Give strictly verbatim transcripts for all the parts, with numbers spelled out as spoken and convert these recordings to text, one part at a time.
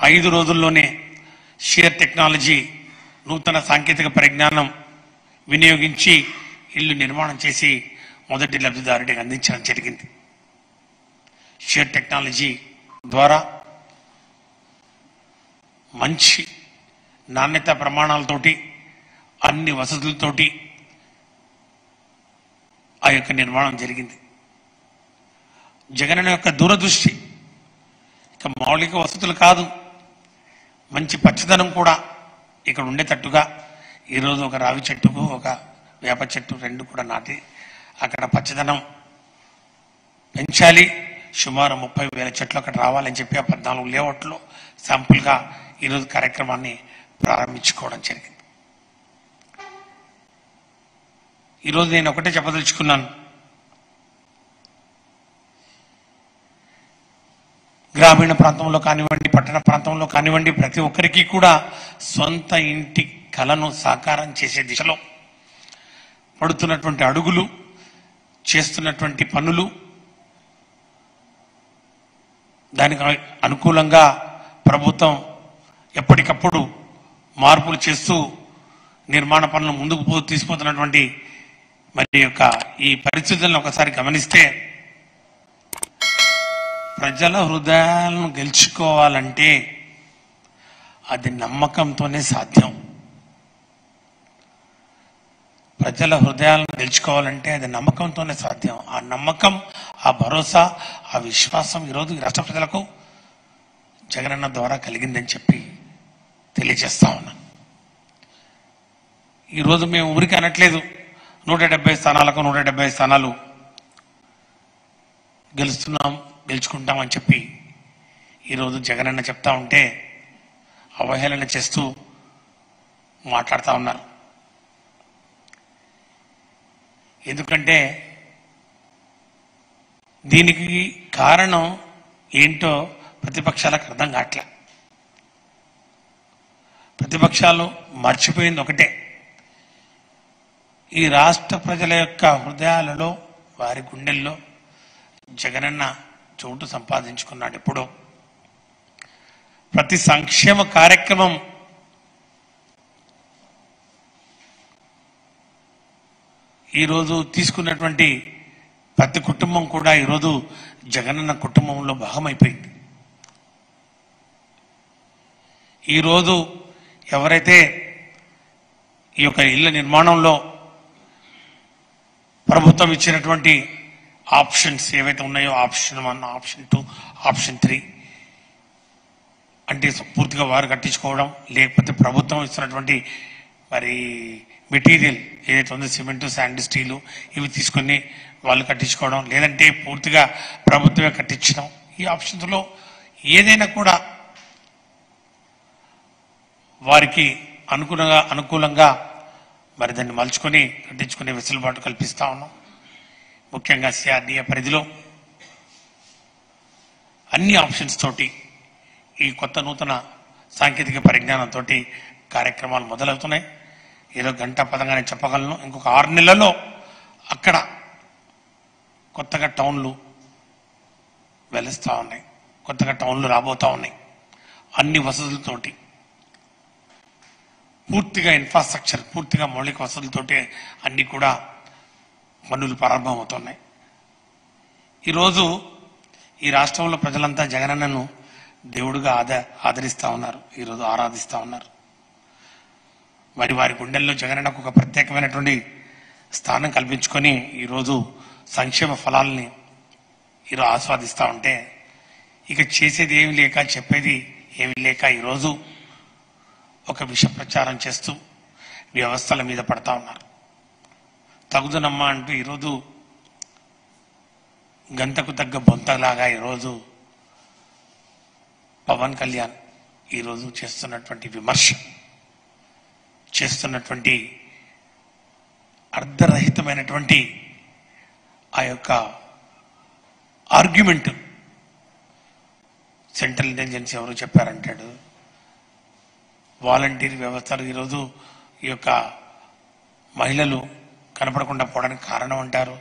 ఐదు రోజుల్లోనే share technology నూతన సాంకేతిక పరిజ్ఞానం వినియోగించి ఇల్లు నిర్మాణం చేసి మొదటి లబ్ధిదారుడికి అందించడం జరిగింది. షేర్ టెక్నాలజీ ద్వారా మంచి నాణ్యత ప్రమాణాలతోటి అన్ని వసతులతోటి ఆ యొక్క నిర్మాణం జరిగింది. జగనన్న యొక్క దూరదృష్టి ఇక మౌలిక వసతులు కాదు, మంచి పచ్చదనం కూడా ఇక్కడ ఉండేటట్టుగా ఈరోజు ఒక రావి చెట్టుకు ఒక వేప చెట్టు రెండు కూడా నాటి అక్కడ పచ్చదనం పెంచాలి. సుమారు ముప్పై వేల చెట్లు అక్కడ రావాలని చెప్పి ఆ పద్నాలుగు లేఅవుట్లో శాంపుల్గా ఈరోజు కార్యక్రమాన్ని ప్రారంభించుకోవడం జరిగింది. ఈరోజు నేను ఒకటే చెప్పదలుచుకున్నాను, గ్రామీణ ప్రాంతంలో కానివ్వండి, పట్టణ ప్రాంతంలో కానివ్వండి, ప్రతి ఒక్కరికి కూడా సొంత ఇంటి కలను సాకారం చేసే దిశలో పడుతున్నటువంటి అడుగులు, చేస్తున్నటువంటి పనులు, దానికి అనుకూలంగా ప్రభుత్వం ఎప్పటికప్పుడు మార్పులు చేస్తూ నిర్మాణ పనులు ముందుకు పో తీసుకుపోతున్నటువంటి మరి యొక్క ఈ పరిస్థితులను ఒకసారి గమనిస్తే ప్రజల హృదయాలను గెలుచుకోవాలంటే అది నమ్మకంతోనే సాధ్యం. ప్రజల హృదయాలను గెలుచుకోవాలంటే అది నమ్మకంతోనే సాధ్యం. ఆ నమ్మకం, ఆ భరోసా, ఆ విశ్వాసం ఈరోజు రాష్ట్ర ప్రజలకు జగనన్న ద్వారా కలిగిందని చెప్పి తెలియజేస్తా ఉన్నాను. ఈరోజు మేము ఊరికి అనట్లేదు నూట డెబ్బై స్థానాలకు నూట డెబ్బై స్థానాలు గెలుస్తున్నాం, గెలుచుకుంటామని చెప్పి ఈరోజు జగనన్న చెప్తా ఉంటే అవహేళన చేస్తూ మాట్లాడుతూ ఉన్నారు. ఎందుకంటే దీనికి కారణం ఏంటో ప్రతిపక్షాలకు అర్థం కావట్లే. ప్రతిపక్షాలు మర్చిపోయింది ఒకటే, ఈ రాష్ట్ర ప్రజల యొక్క హృదయాలలో, వారి గుండెల్లో జగనన్న చోటు సంపాదించుకున్నాడు. ఎప్పుడో ప్రతి సంక్షేమ కార్యక్రమం ఈరోజు తీసుకున్నటువంటి ప్రతి కుటుంబం కూడా ఈరోజు జగనన్న కుటుంబంలో భాగమైపోయింది. ఈరోజు ఎవరైతే ఈ యొక్క ఇళ్ల నిర్మాణంలో ప్రభుత్వం ఇచ్చినటువంటి ఆప్షన్స్ ఏవైతే ఉన్నాయో, option one, option two, option three అంటే పూర్తిగా వారు కట్టించుకోవడం, లేకపోతే ప్రభుత్వం ఇస్తున్నటువంటి మరి మెటీరియల్ ఏదైతే ఉందో సిమెంటు, శాండ్, స్టీలు ఇవి తీసుకొని వాళ్ళు కట్టించుకోవడం, లేదంటే పూర్తిగా ప్రభుత్వమే కట్టించడం, ఈ ఆప్షన్స్లో ఏదైనా కూడా వారికి అనుకూలంగా అనుకూలంగా మరి దాన్ని మలుచుకొని కట్టించుకునే వెసులుబాటు కల్పిస్తా ఉన్నాం. ముఖ్యంగా సిఆర్డీఏ పరిధిలో అన్ని ఆప్షన్స్ తోటి ఈ కొత్త నూతన సాంకేతిక పరిజ్ఞానంతో కార్యక్రమాలు మొదలవుతున్నాయి. ఏదో గంట పదంగానే చెప్పగలను, ఇంకొక ఆరు నెలల్లో అక్కడ కొత్తగా టౌన్లు వెలుస్తూ ఉన్నాయి, కొత్తగా టౌన్లు రాబోతూ ఉన్నాయి. అన్ని వసతులతోటి పూర్తిగా ఇన్ఫ్రాస్ట్రక్చర్, పూర్తిగా మౌలిక వసతులతోటి అన్ని కూడా పనులు ప్రారంభమవుతున్నాయి. ఈరోజు ఈ రాష్ట్రంలో ప్రజలంతా జగనన్నను దేవుడుగా ఆద ఆదరిస్తూ ఉన్నారు, ఈరోజు ఆరాధిస్తూ ఉన్నారు. మరి వారి గుండెల్లో జగనన్నకు ఒక ప్రత్యేకమైనటువంటి స్థానం కల్పించుకొని ఈరోజు సంక్షేమ ఫలాలని ఈరోజు ఆస్వాదిస్తూ ఉంటే ఇక చేసేది ఏమి లేక, చెప్పేది ఏమి లేక ఈరోజు ఒక విష ప్రచారం చేస్తూ వ్యవస్థల మీద పడతా ఉన్నారు. తగుదనమ్మా అంటూ ఈరోజు గంతకు తగ్గ బొంతలాగా ఈరోజు పవన్ కళ్యాణ్ ఈరోజు చేస్తున్నటువంటి విమర్శ, చేస్తున్నటువంటి అర్ధరహితమైనటువంటి ఆ యొక్క ఆర్గ్యుమెంట్, సెంట్రల్ ఇంటెలిజెన్స్ ఎవరు చెప్పారంటాడు, వాలంటీర్ వ్యవస్థలు ఈరోజు ఈ యొక్క మహిళలు కనపడకుండా పోవడానికి కారణం అంటారు,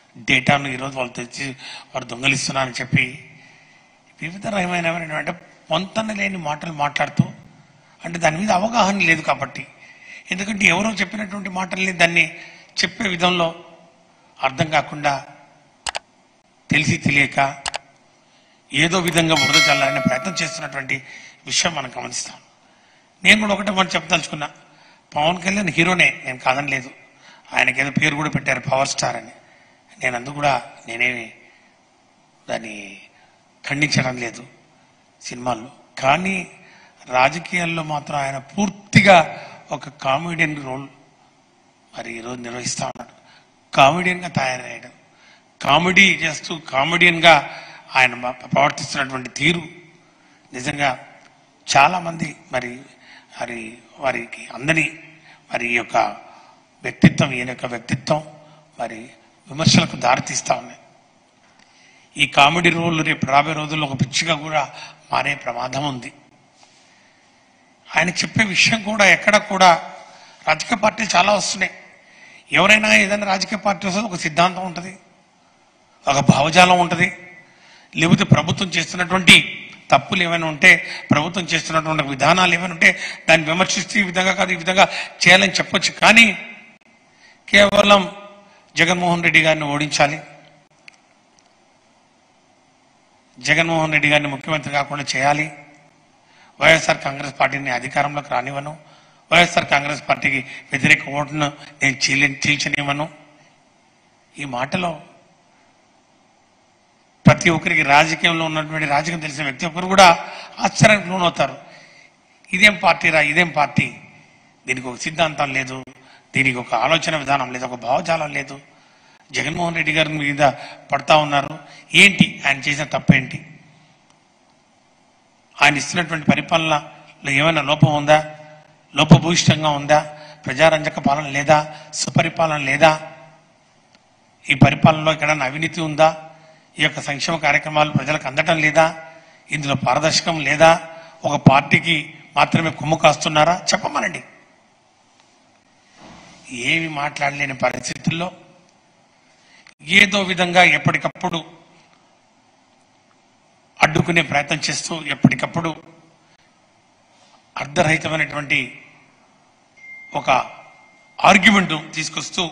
డేటాను ఈరోజు వాళ్ళు తెచ్చి వారు దొంగలిస్తున్నారని చెప్పి వివిధ రకమైన అంటే పొంతన లేని మాటలు మాట్లాడుతూ, అంటే దాని మీద అవగాహన లేదు కాబట్టి, ఎందుకంటే ఎవరో చెప్పినటువంటి మాటల్ని దాన్ని చెప్పే విధంలో అర్థం కాకుండా తెలిసి తెలియక ఏదో విధంగా బురద చల్లాలనే ప్రయత్నం చేస్తున్నటువంటి విషయం మనం గమనిస్తాం. నేను కూడా ఒకటే మాట చెప్పదలుచుకున్నా, పవన్ కళ్యాణ్ హీరోనే, నేను కాదని లేదు. ఆయనకి ఏదో పేరు కూడా పెట్టారు పవర్ స్టార్ అని. నేను అందుకు కూడా నేనేమి దాన్ని ఖండించడం లేదు సినిమాల్లో. కానీ రాజకీయాల్లో మాత్రం ఆయన పూర్తిగా ఒక కామెడియన్ రోల్ మరి ఈరోజు నిర్వహిస్తూ ఉన్నాడు. కామెడియన్గా తయారయ్యాడు. కామెడీ చేస్తూ కామెడియన్గా ఆయన ప్రవర్తిస్తున్నటువంటి తీరు నిజంగా చాలామంది మరి మరి వారికి అందని మరి ఈ యొక్క వ్యక్తిత్వం, ఈయన యొక్క వ్యక్తిత్వం మరి విమర్శలకు దారితీస్తూ ఉన్నాయి. ఈ కామెడీ రోల్ రేపు రాబోయే రోజుల్లో ఒక పిచ్చిగా కూడా మారే ప్రమాదం ఉంది. ఆయన చెప్పే విషయం కూడా ఎక్కడ కూడా రాజకీయ పార్టీలు చాలా వస్తున్నాయి. ఎవరైనా ఏదైనా రాజకీయ పార్టీ వస్తే ఒక సిద్ధాంతం ఉంటుంది, ఒక భావజాలం ఉంటుంది. లేకపోతే ప్రభుత్వం చేస్తున్నటువంటి తప్పులు ఏమైనా ఉంటే, ప్రభుత్వం చేస్తున్నటువంటి విధానాలు ఏమైనా ఉంటే దాన్ని విమర్శిస్తూ ఈ విధంగా కాదు ఈ విధంగా చేయాలని చెప్పొచ్చు. కానీ కేవలం జగన్మోహన్ రెడ్డి గారిని ఓడించాలి, జగన్మోహన్ రెడ్డి గారిని ముఖ్యమంత్రి కాకుండా చేయాలి, వైఎస్ఆర్ కాంగ్రెస్ పార్టీని అధికారంలోకి రానివ్వను, వైఎస్ఆర్ కాంగ్రెస్ పార్టీకి వ్యతిరేక ఓటును నేను చీలి చీల్చనివ్వను. ఈ మాటలో ప్రతి ఒక్కరికి, రాజకీయంలో ఉన్నటువంటి రాజకీయం తెలిసిన వ్యక్తి ఒక్కరు కూడా ఆశ్చర్యానికి లోనవుతారు. ఇదేం పార్టీరా, ఇదేం పార్టీ, దీనికి ఒక సిద్ధాంతం లేదు, దీనికి ఒక ఆలోచన విధానం లేదు, ఒక భావజాలం లేదు. జగన్మోహన్ రెడ్డి గారి మీద పడతా ఉన్నారు. ఏంటి ఆయన చేసిన తప్పేంటి? ఆయన ఇస్తున్నటువంటి పరిపాలనలో ఏమైనా లోపం ఉందా? లోపభూయిష్టంగా ఉందా? ప్రజారంజక పాలన లేదా? సుపరిపాలన లేదా? ఈ పరిపాలనలో ఎక్కడైనా అవినీతి ఉందా? ఈ యొక్క సంక్షేమ కార్యక్రమాలు ప్రజలకు అందటం లేదా? ఇందులో పారదర్శకం లేదా? ఒక పార్టీకి మాత్రమే కొమ్ము కాస్తున్నారా? చెప్పమనండి. ఏమి మాట్లాడలేని పరిస్థితుల్లో ఏదో విధంగా ఎప్పటికప్పుడు అడ్డుకునే ప్రయత్నం చేస్తూ, ఎప్పటికప్పుడు అర్ధరహితమైనటువంటి ఒక ఆర్గ్యుమెంట్ తీసుకొస్తూ,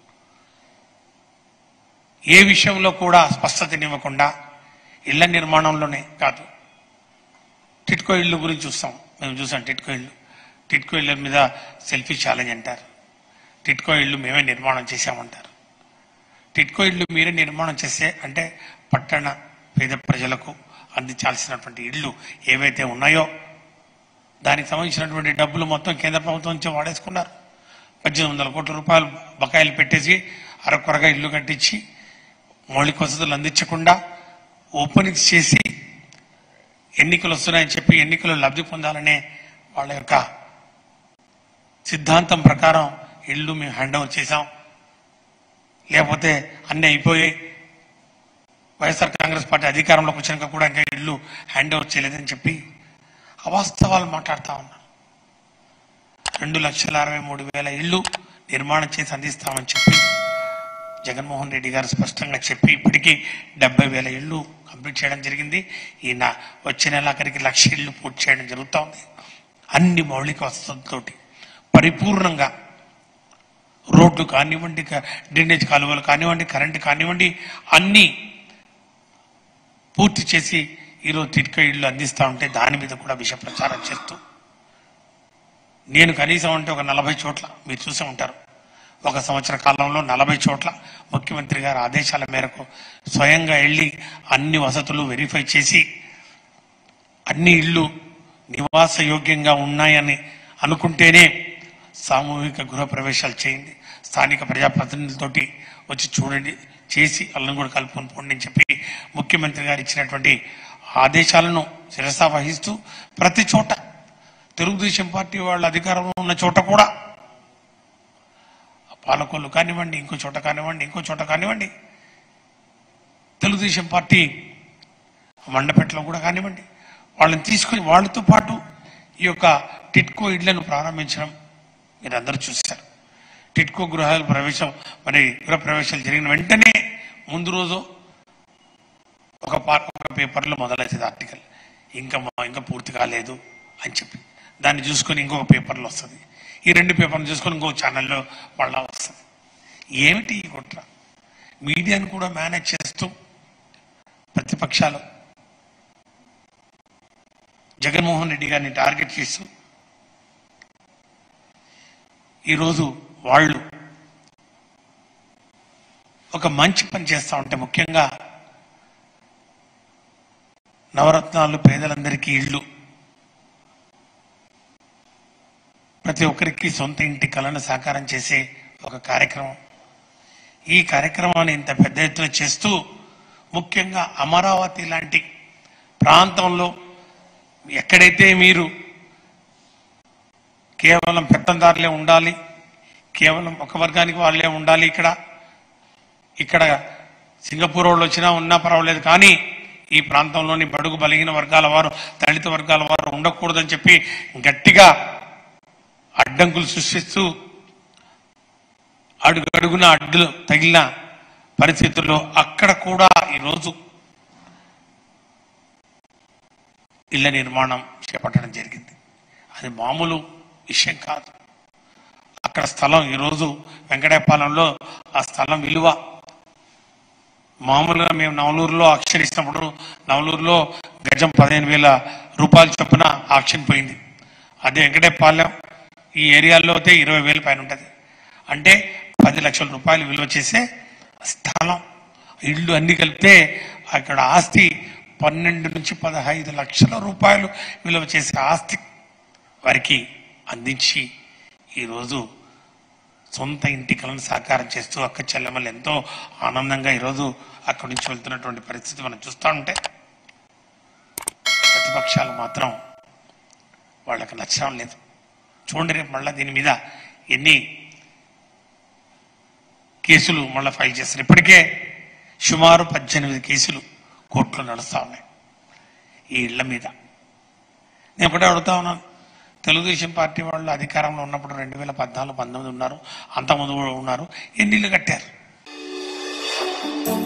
ఏ విషయంలో కూడా స్పష్టతనివ్వకుండా, ఇళ్ల నిర్మాణంలోనే కాదు, టిట్కో ఇళ్ళు గురించి చూస్తాం, మేము చూసాం. టిట్కో ఇళ్ళు టిట్కో ఇళ్ళ మీద సెల్ఫీ ఛాలెంజ్ అంటారు. టిట్కో ఇళ్ళు మేమే నిర్మాణం చేశామంటారు. టిట్కో ఇళ్ళు మీరే నిర్మాణం చేస్తే అంటే పట్టణ పేద ప్రజలకు అందించాల్సినటువంటి ఇళ్ళు ఏవైతే ఉన్నాయో దానికి సంబంధించినటువంటి డబ్బులు మొత్తం కేంద్ర ప్రభుత్వం నుంచి వాడేసుకున్నారు. పద్దెనిమిది వందల కోట్ల రూపాయలు బకాయిలు పెట్టేసి అరకొరగా ఇల్లు కట్టించి మౌలిక వసతులు అందించకుండా ఓపెనింగ్స్ చేసి ఎన్నికలు వస్తున్నాయని చెప్పి ఎన్నికలు లబ్ధి పొందాలనే వాళ్ళ యొక్క సిద్ధాంతం ప్రకారం ఇళ్ళు మేము హ్యాండ్ ఓవర్ చేశాం, లేకపోతే అన్నీ అయిపోయి వైఎస్ఆర్ కాంగ్రెస్ పార్టీ అధికారంలోకి వచ్చినాక కూడా ఇంకా ఇళ్ళు హ్యాండ్ ఓవర్ చేయలేదని చెప్పి అవాస్తవాలు మాట్లాడుతూ ఉన్నారు. రెండు లక్షల అరవై మూడు వేల ఇళ్ళు నిర్మాణం చేసి అందిస్తామని చెప్పి జగన్మోహన్ రెడ్డి గారు స్పష్టంగా చెప్పి ఇప్పటికీ డెబ్బై వేల ఇళ్ళు కంప్లీట్ చేయడం జరిగింది. ఈయన వచ్చే నెలాఖరికి లక్ష ఇళ్ళు పూర్తి చేయడం జరుగుతూ ఉంది. అన్ని మౌలిక వసతులతోటి పరిపూర్ణంగా రోడ్లు కానివ్వండి, డ్రైనేజ్ కాలువలు కానివ్వండి, కరెంటు కానివ్వండి, అన్నీ పూర్తి చేసి ఈరోజు టిట్కో ఇళ్ళు అందిస్తూ ఉంటే దాని మీద కూడా విష ప్రచారం చేస్తూ, నేను కనీసం అంటే ఒక నలభై చోట్ల మీరు చూసే ఉంటారు, ఒక సంవత్సర కాలంలో నలభై చోట్ల ముఖ్యమంత్రి గారి ఆదేశాల మేరకు స్వయంగా వెళ్ళి అన్ని వసతులు వెరిఫై చేసి అన్ని ఇళ్ళు నివాస యోగ్యంగా ఉన్నాయని అనుకుంటేనే సామూహిక గృహ ప్రవేశాలు చేయండి, స్థానిక ప్రజాప్రతినిధులతోటి వచ్చి చూడండి, చేసి వాళ్ళని కూడా కలుపుకొని పోండి అని చెప్పి ముఖ్యమంత్రి గారు ఇచ్చినటువంటి ఆదేశాలను శిరసా వహిస్తూ ప్రతి చోట తెలుగుదేశం పార్టీ వాళ్ళ అధికారంలో ఉన్న చోట కూడా పాలకొల్లు కానివ్వండి, ఇంకో చోట కానివ్వండి, ఇంకో చోట కానివ్వండి, తెలుగుదేశం పార్టీ మండపేటలో కూడా కానివ్వండి, వాళ్ళని తీసుకొని వాళ్ళతో పాటు ఈ యొక్క టిట్కో ఇళ్లను ప్రారంభించడం మీరు అందరూ చూశారు. టిట్కో గృహాల ప్రవేశం మరి గృహ ప్రవేశాలు జరిగిన వెంటనే ముందు రోజు ఒక ఒక పేపర్లో మొదలవుతుంది ఆర్టికల్, ఇంకా ఇంకా పూర్తి కాలేదు అని చెప్పి దాన్ని చూసుకొని ఇంకొక పేపర్లో వస్తుంది, ఈ రెండు పేపర్లు చూసుకొని ఇంకొక ఛానల్లో మళ్ళా వస్తుంది. ఏమిటి ఈ కుట్ర? మీడియాను కూడా మేనేజ్ చేస్తూ ప్రతిపక్షాలు జగన్మోహన్ రెడ్డి గారిని టార్గెట్ చేస్తూ ఈరోజు వాళ్ళు ఒక మంచి పని చేస్తూ ఉంటే, ముఖ్యంగా నవరత్నాలు, పేదలందరికీ ఇళ్ళు, ప్రతి ఒక్కరికి సొంత ఇంటి కలను సాకారం చేసే ఒక కార్యక్రమం. ఈ కార్యక్రమాన్ని ఇంత పెద్ద ఎత్తున చేస్తూ ముఖ్యంగా అమరావతి లాంటి ప్రాంతంలో ఎక్కడైతే మీరు కేవలం పెత్తందారులే ఉండాలి, కేవలం ఒక వర్గానికి వాళ్ళే ఉండాలి, ఇక్కడ ఇక్కడ సింగపూర్ వాళ్ళు వచ్చినా ఉన్నా పర్వాలేదు, కానీ ఈ ప్రాంతంలోని బడుగు బలహీన వర్గాల వారు, దళిత వర్గాల వారు ఉండకూడదని చెప్పి గట్టిగా అడ్డంకులు సృష్టిస్తూ అడుగడుగున అడ్డులు తగిలిన పరిస్థితుల్లో అక్కడ కూడా ఈరోజు ఇళ్ల నిర్మాణం చేపట్టడం జరిగింది. అది మామూలు విషయం కాదు. అక్కడ స్థలం ఈరోజు వెంకటాయపాలెంలో ఆ స్థలం విలువ మామూలుగా మేము నవలూరులో ఆక్షన్ ఇచ్చినప్పుడు నవలూరులో గజం పదిహేను వేల రూపాయలు చొప్పున ఆక్షన్ పోయింది. అదే వెంకటాయపాలెం ఈ ఏరియాలో అయితే ఇరవై వేల పైన ఉంటుంది. అంటే పది లక్షల రూపాయలు విలువ చేసే స్థలం, ఇళ్ళు అన్ని కలిపితే అక్కడ ఆస్తి పన్నెండు నుంచి పదహైదు లక్షల రూపాయలు విలువ చేసే ఆస్తి వారికి అందించి ఈరోజు సొంత ఇంటి కలను సాకారం చేస్తూ అక్క చెల్లెమ్మలు ఎంతో ఆనందంగా ఈరోజు అక్కడి నుంచి వెళ్తున్నటువంటి పరిస్థితి మనం చూస్తూ ఉంటే, ప్రతిపక్షాలు మాత్రం వాళ్ళకి నచ్చడం లేదు. చూడండి రేపు మళ్ళీ దీని మీద ఎన్ని కేసులు మళ్ళీ ఫైల్ చేస్తారు. ఇప్పటికే సుమారు పద్దెనిమిది కేసులు కోర్టులో నడుస్తూ ఉన్నాయి ఈ ఇళ్ల మీద. నేను ఒకటే అడుగుతా ఉన్నాను, తెలుగుదేశం పార్టీ వాళ్ళు అధికారంలో ఉన్నప్పుడు రెండు వేల పద్నాలుగు పంతొమ్మిది ఉన్నారు, అంతకుముందు కూడా ఉన్నారు, ఎన్ని ఇళ్ళు కట్టారు?